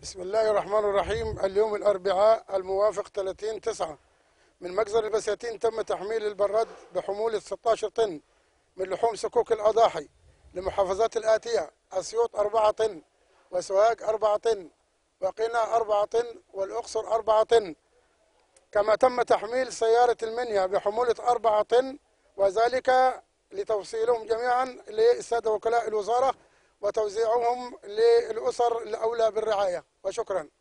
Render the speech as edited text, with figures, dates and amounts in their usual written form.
بسم الله الرحمن الرحيم. اليوم الأربعاء الموافق 30/9 من مجزر البساتين تم تحميل البراد بحمولة 16 طن من لحوم صكوك الأضاحي لمحافظات الآتية: أسيوط 4 طن، وسوهاج 4 طن، وقنا 4 طن، والأقصر 4 طن. كما تم تحميل سيارة المنيا بحمولة 4 طن، وذلك لتوصيلهم جميعا للسادة وكلاء الوزارة وتوزيعهم للأسر الأولى بالرعاية. وشكرا.